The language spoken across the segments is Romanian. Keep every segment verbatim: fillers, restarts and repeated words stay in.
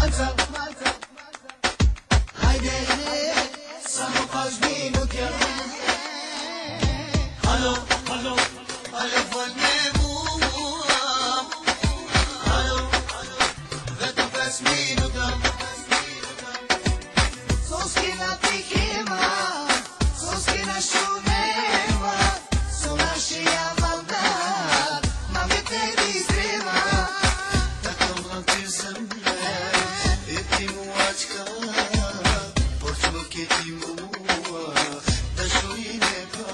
Malta. Haide să mă faci minute. Alo, alo, alo, fă-ne mua. Alo, vedo pes minuta. Soskina tihima, soskina shunema, sonashia valda, mami te distrima. Tako mlantir zemlje, e ti muačka, porčuk je ti mua, da šurine pa.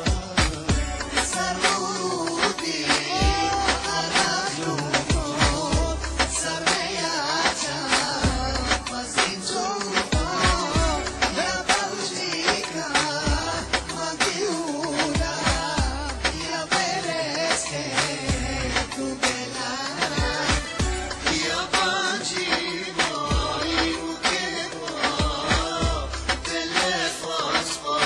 Sarudi, arahlumo, sarmejača, pazinčuko, da baužnika, mantiuna, ja vereske, tu bela. Ja bančimo i ukemo, telefon smo,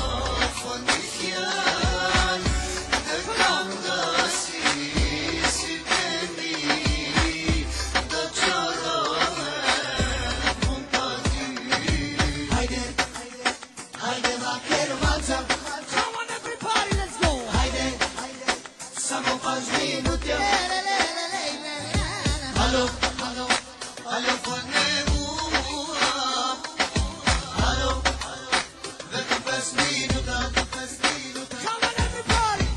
fondihian, da kam da si, si temi, da čarame, montati. Haide, haide vaquero Malta. Come on, everybody, let's go. Haide, să mă faci minute. Alo, alo, alo, fă-ne mua. Alo, vedo pes minuta, pes minuta. Come on, everybody.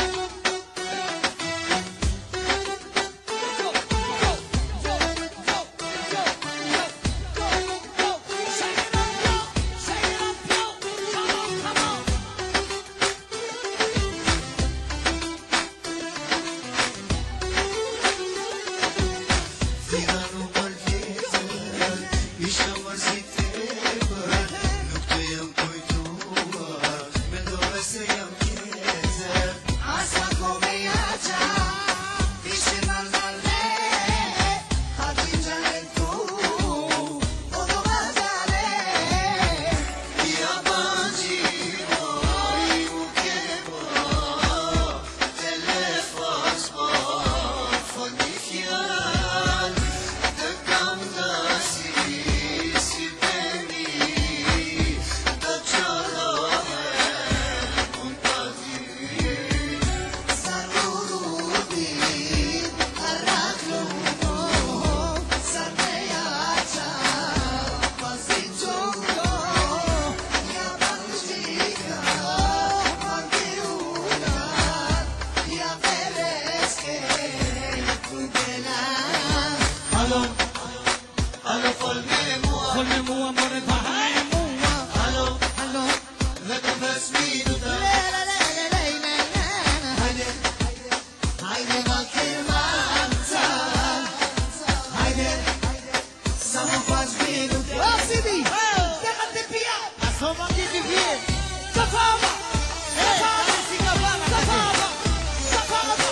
Go, go, go, go, go, go, go, go. Shake it up, yo. Shake it up, yo. Come on, come on. Vida nu parchează, nici am văzut tebă, nu te am coituat, mi doresc să iau cheze. Asta comeața, vicina nale, atingere tu, o domazale. Ia bangimo, i ukemo, telefon smo, fondihian, da kam da si, si temi, da čarame, montati. Sarudi, arahlumo, sarmejača, pazinčuko, ja baužnika, mantiuna, ja vereske, tu bela. Alo, alo, fă-ne mua. Fă-ne mua, amore, fă-ne mua. Alo, Alo. vedo pes minuta. Haide, haide, vaquero Malta. Haide, să mă faci minute. Ô, Cidi, déjate pillar. Asoma aqui de vir. Safava. Safava. Safava. Safava. Safava.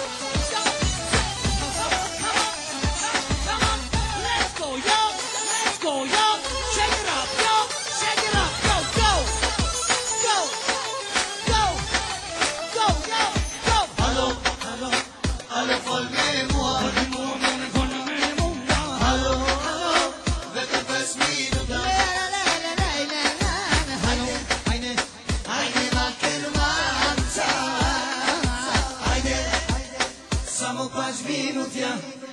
Come on. Let's go, yo. Let's go, yo. Shake it up, yo. Shake it up. Go, go. Go. Go. Go, yo. Go. Alo, alo, alo, fă-ne mua. Fă-ne mua, amore, fă-ne mua. Alo, alo, vedo pes minuta. Haide, haide, haide, vaquero Malta. Haide, să mă faci minute.